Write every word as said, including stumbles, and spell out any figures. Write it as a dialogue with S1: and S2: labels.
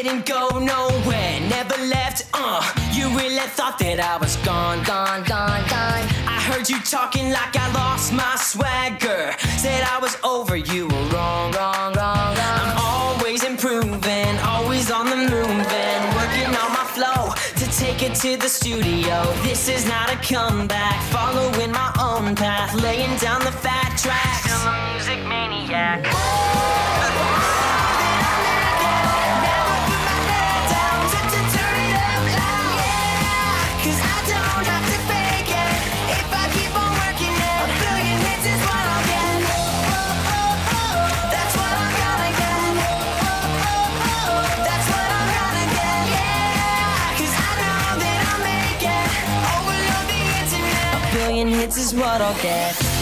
S1: didn't go nowhere, never left, uh You really thought that I was gone, gone, gone, gone I heard you talking like I lost my swagger. Said I was over, you were wrong, wrong, wrong, wrong I'm always improving, always on the move and working on my flow to take it to the studio. This is not a comeback, following my own path, laying down the fat tracks. Still a music maniac. Billion hits is what I'll get.